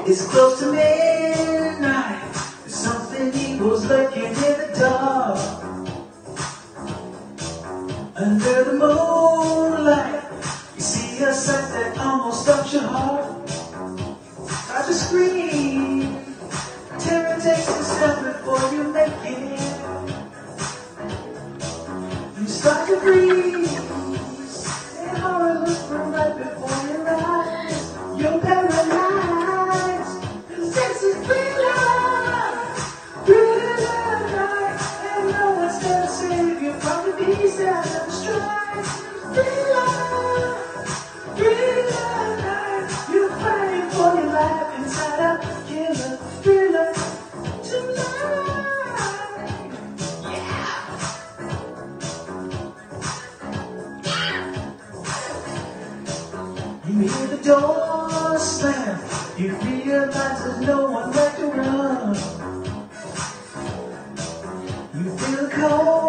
It's close to midnight. Something evil's lurking in the dark. Under the moonlight, you see a sight that almost stops your heart. Try to scream. Terror takes a step before you make it. You start to breathe. And horror looks from right before your eyes. You're paralyzed. This is thriller. Thriller night. And no one's gonna save you from the beast that will strike. Thriller. Thriller night. You're fighting for your life inside a killer thriller tonight. Yeah. You hear the door slam. You realize there's no one left to run. You feel cold.